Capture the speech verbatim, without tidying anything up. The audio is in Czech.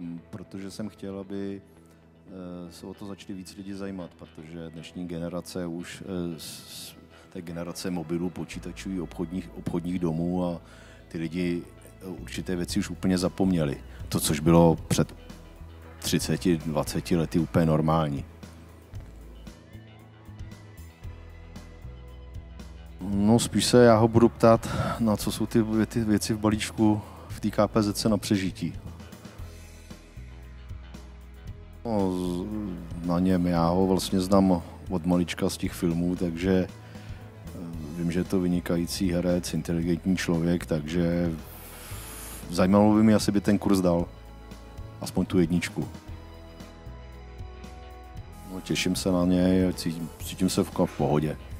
protože jsem chtěl, aby se o to začali víc lidi zajímat, protože dnešní generace už z té generace mobilů, počítačů, obchodních, obchodních domů a ty lidi určité věci už úplně zapomněli. To, což bylo před třiceti, dvaceti lety úplně normální. No spíš se já ho budu ptát, na co jsou ty, ty věci v balíčku v té K P Z C na přežití. No, na něm já ho vlastně znám od malička z těch filmů, takže vím, že je to vynikající herec, inteligentní člověk, takže zajímalo by mi, asi by ten kurz dal. Aspoň tu jedničku. No, těším se na něj, cítím, cítím se v pohodě.